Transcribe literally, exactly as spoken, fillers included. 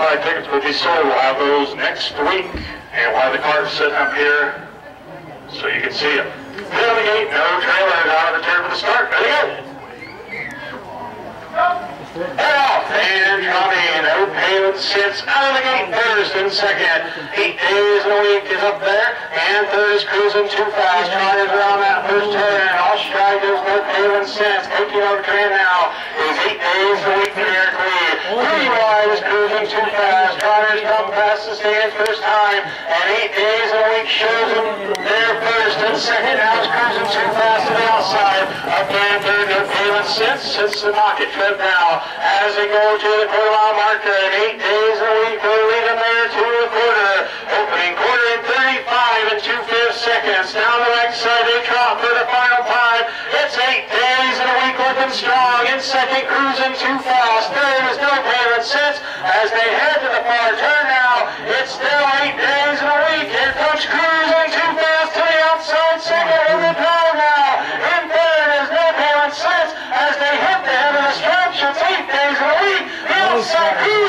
twenty-five tickets will be sold. We'll have those next week. And we'll have the cars sitting up here so you can see them. Clear the gate, no trailers out of the turn for the start. Ready to go. Head off, and coming, no payment sits out of the gate first and second. Eight Days in a Week is up there, and third is Crzn too fast. Trying around that first turn, and all stride, there's no payment sits. Taking over Crzn now is Eight Days in a Week for Eric Lee. Three wide is Crzn too fast. Trying to come past the stand first time, and Eight Days in a Week shows him there first and second. Now is Crzn too fast to the outside. Up there in third, no payment sits. Sits the pocket trip now. As they go to the quarter mile marker, and Eight Days in a Week will lead them there to the quarter. Opening quarter in thirty-five and two-fifths seconds. Down the right side, they trot for the final time. It's Eight Days in a Week looking strong. In second, Crzn too fast. Third is no payment since. As they head to the far turn now, it's still Eight Days in a Week. Here comes Crzn too fast to the outside. Second in the drive now. In third is no payment since. As they hit the end of the stretch, it's Eight Days in a Week. The outside